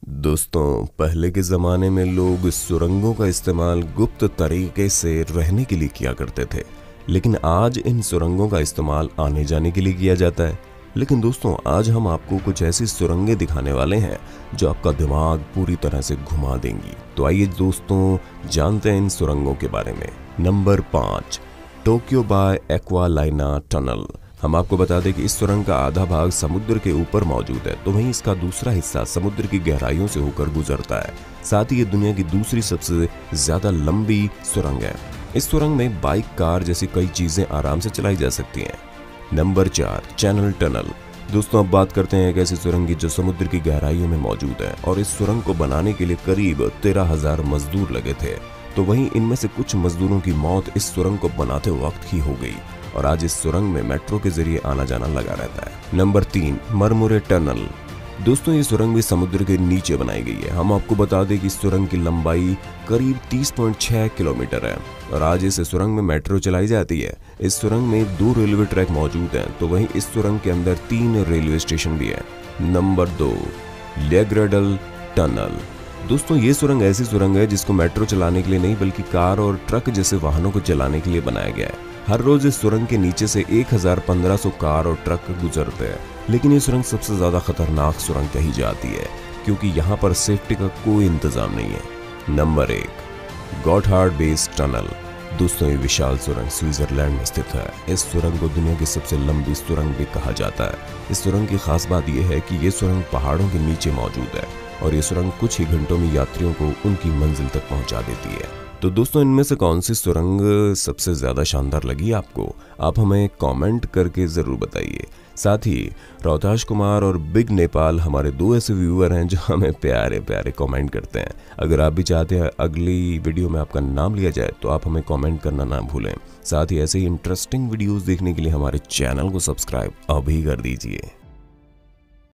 दोस्तों, पहले के ज़माने में लोग सुरंगों का इस्तेमाल गुप्त तरीके से रहने के लिए किया करते थे, लेकिन आज इन सुरंगों का इस्तेमाल आने जाने के लिए किया जाता है। लेकिन दोस्तों, आज हम आपको कुछ ऐसी सुरंगें दिखाने वाले हैं जो आपका दिमाग पूरी तरह से घुमा देंगी। तो आइए दोस्तों, जानते हैं इन सुरंगों के बारे में। Number 5, Tokyo bay aqua lina tunnel. हम आपको बता दें कि इस सुरंग का आधा भाग समुद्र के ऊपर मौजूद है, तो वहीं इसका दूसरा हिस्सा समुद्र की गहराइयों से होकर गुजरता है। साथ ही ये दुनिया की दूसरी सबसे ज्यादा लंबी सुरंग है। इस सुरंग में बाइक, कार जैसी कई चीजें आराम से चलाई जा सकती हैं। Number 4, channel tunnel. दोस्तों, अब बात करते हैं एक ऐसी सुरंग की जो समुद्र की गहराइयों में मौजूद है और इस सुरंग को बनाने के लिए करीब 13,000 मजदूर लगे थे। तो वहीं इनमें से कुछ मजदूरों की मौत इस सुरंग को बनाते वक्त ही हो गई और आज इस सुरंग में मेट्रो के जरिए आना जाना लगा रहता है। Number 3, Marmaray tunnel. दोस्तों, ये सुरंग भी समुद्र के नीचे बनाई गई है। हम आपको बता दें कि इस सुरंग की लंबाई करीब 30.6 किलोमीटर है और आज इस सुरंग में मेट्रो चलाई जाती है। इस सुरंग में 2 रेलवे ट्रैक मौजूद हैं, तो वहीं इस सुरंग के अंदर 3 रेलवे स्टेशन भी है। Number 2, Laerdal tunnel. दोस्तों, ये सुरंग ऐसी सुरंग है जिसको मेट्रो चलाने के लिए नहीं बल्कि कार और ट्रक जैसे वाहनों को चलाने के लिए बनाया गया है। हर रोज इस सुरंग के नीचे से 1,1500 कार और ट्रक गुजरते हैं। लेकिन ये सुरंग सबसे ज्यादा खतरनाक सुरंग कही जाती है क्योंकि यहाँ पर सेफ्टी का कोई इंतजाम नहीं है। Number 1, Gotthard base tunnel. दोस्तों, ये विशाल सुरंग स्विट्जरलैंड में स्थित है। इस सुरंग को दुनिया की सबसे लंबी सुरंग भी कहा जाता है। इस सुरंग की खास बात यह है कि ये सुरंग पहाड़ों के नीचे मौजूद है और ये सुरंग कुछ ही घंटों में यात्रियों को उनकी मंजिल तक पहुंचा देती है। तो दोस्तों, इनमें से कौन सी सुरंग सबसे ज्यादा शानदार लगी आपको? आप हमें कमेंट करके जरूर बताइए। साथ ही रोहताश कुमार और बिग नेपाल हमारे 2 ऐसे व्यूअर हैं जो हमें प्यारे प्यारे कमेंट करते हैं। अगर आप भी चाहते हैं अगली वीडियो में आपका नाम लिया जाए तो आप हमें कमेंट करना ना भूलें। साथ ही ऐसे ही इंटरेस्टिंग वीडियोस देखने के लिए हमारे चैनल को सब्सक्राइब अभी कर दीजिए।